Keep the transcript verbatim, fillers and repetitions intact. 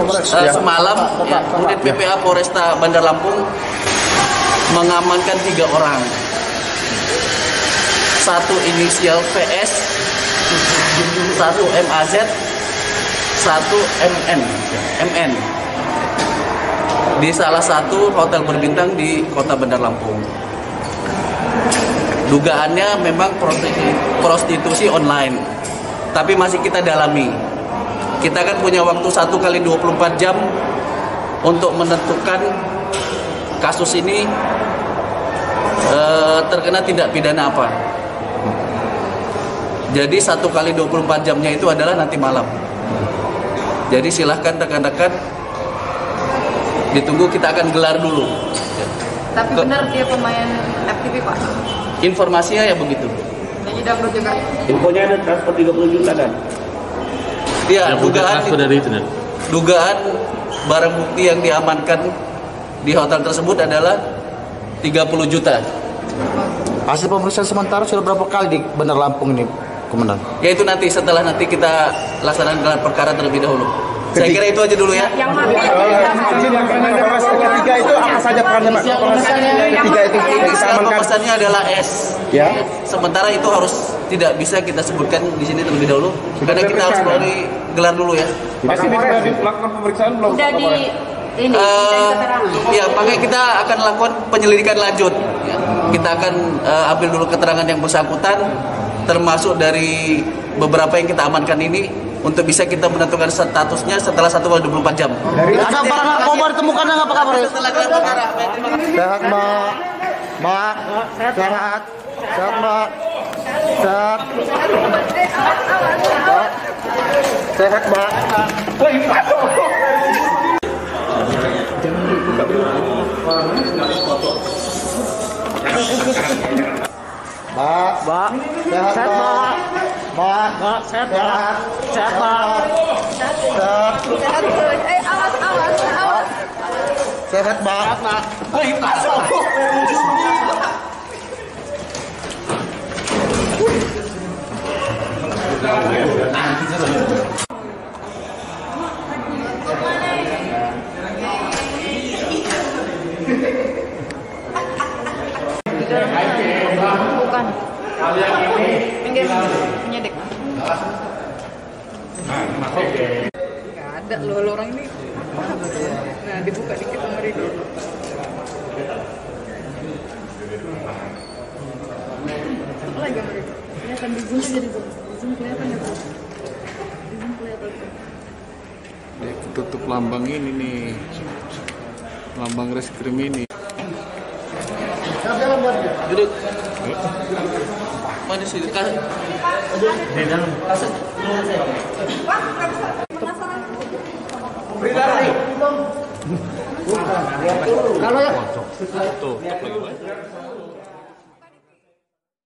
Uh, semalam ya, unit P P A Polresta Bandar Lampung mengamankan tiga orang. Satu inisial P S, satu M A Z, satu M N, M N di salah satu hotel berbintang di Kota Bandar Lampung. Dugaannya memang prostitusi online, tapi masih kita dalami. Kita kan punya waktu satu kali dua puluh empat jam untuk menentukan kasus ini eh, terkena tindak pidana apa. Jadi satu kali dua puluh empat jamnya itu adalah nanti malam. Jadi silahkan rekan-rekan ditunggu, kita akan gelar dulu. Tapi Ke, benar dia pemain F T V, Pak? Informasinya ya begitu. Jadi dangdut juga. Infonya ada transfer tiga puluh juta kan? Iya, dugaan dari itu, dugaan barang bukti yang diamankan di hotel tersebut adalah tiga puluh juta. Hasil pemeriksaan sementara sudah berapa kali di Bandar Lampung ini, Komandan? Yaitu nanti setelah nanti kita laksanakan gelar perkara terlebih dahulu. Saya kira itu aja dulu ya. Yang mana? Ketiga itu apa saja perannya, Pak? Ketiga itu kita amankan. Pesannya adalah S. Ya. Sementara itu harus tidak bisa kita sebutkan di sini terlebih dahulu, karena kita harus melalui gelar dulu ya. Masih sudah dilakukan pemeriksaan belum? Sudah di ini. Uh, ya, makanya kita akan lakukan penyelidikan lanjut. Ya. Kita akan uh, ambil dulu keterangan yang bersangkutan, termasuk dari beberapa yang kita amankan ini, untuk bisa kita menentukan statusnya setelah satu kali dua puluh empat jam. Dari ada barang narkoba ditemukan apa kabar? Setelah gelar perkara. Sehat, Mbak. Mbak, sehat. Sehat, Mbak. Sehat. Sehat, Mbak. Mbak, Mbak, sehat, Mbak. Mbak, Mbak, sehat, Mbak. Sehat, Mbak. Sehat. Eh, awas, awas, awas. Sehat, Mbak. Bukan. Pinggir, penyidik. Gak ada loh, lo orang ini. Nah, dibuka dikit sama Rido. Apa lagi sama Rido? Kelihatan di zoom jadi tuh. Di zoom kelihatan ya tuh. Di zoom kelihatan tuh. Dia ketutup lambang ini nih, lambang reskrim ini. Duduk. Mana sih? Kan? Di dalam. Kalau ya. Tuh, lagi